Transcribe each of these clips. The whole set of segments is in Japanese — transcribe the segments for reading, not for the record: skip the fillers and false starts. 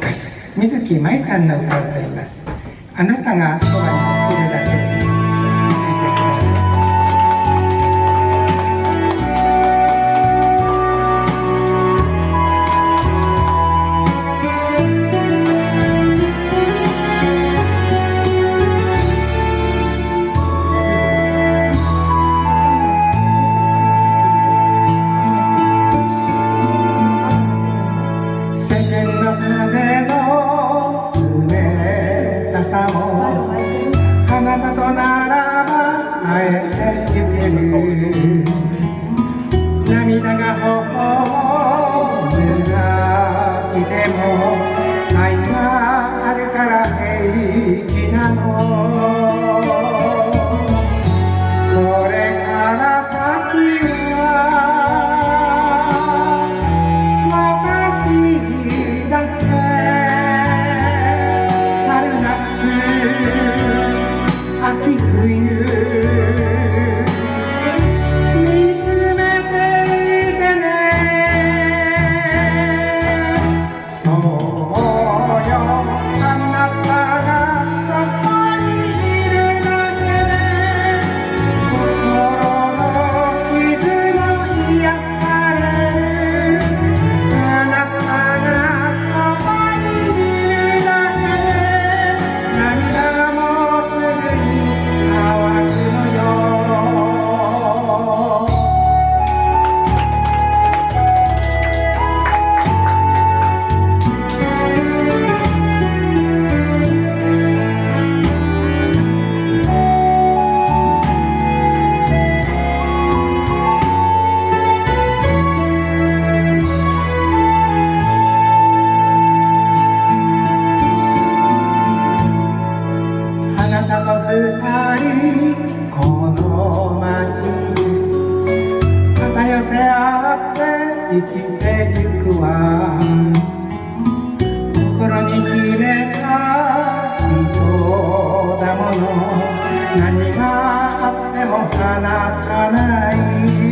手水木舞さんの歌を歌います。あなたがそばにいるだけで。あなたとならば会えてゆける。涙が頬を濡らしても愛があるから平気なの。これから先は私だけ。春夏秋冬見つめていてね。そうよ、あなたがそこにいるだけで心の傷も癒される。あなたがそこにいるだけで涙もすぐに乾くのよ。あなたと二人この街に肩寄せ合って生きてゆくわ。心に決めた人だもの。何があっても離さない。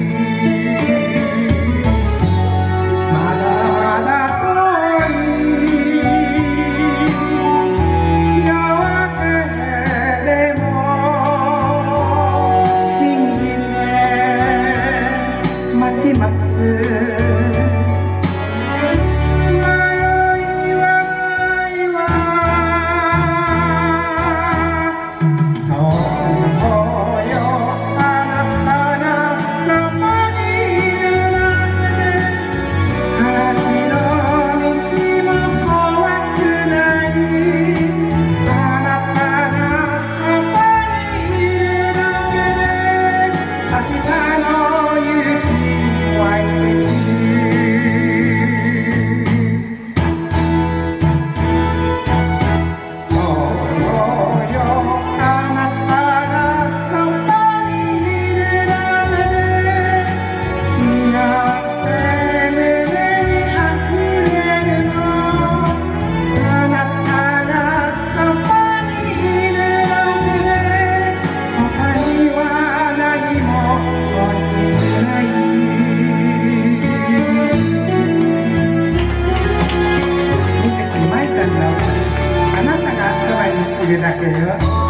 まだまだ遠い夜明けでも信じて待ちます。迷いはないわ。そうよ、あなたがそこにいるだけで嵐の道も怖くない。あなたがそこにいるだけで明日の雪湧いてくる。そうよ、あなたがそこにいるだけで幸せ胸にあふれるの。あなたがそこにいるだけで他には何も欲しくない。水木舞さんのあなたがそばにいるだけでは